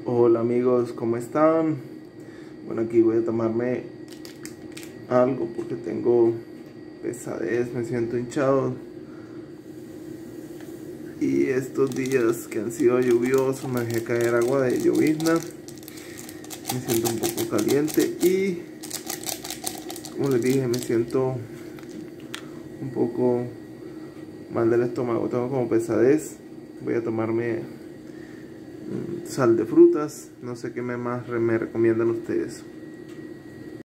Hola amigos, ¿cómo están? Bueno, aquí voy a tomarme algo porque tengo pesadez, me siento hinchado. Y estos días que han sido lluviosos me dejé caer agua de llovizna. Me siento un poco caliente y, como les dije, me siento un poco mal del estómago, tengo como pesadez. Voy a tomarme sal de frutas, no sé qué más me recomiendan ustedes.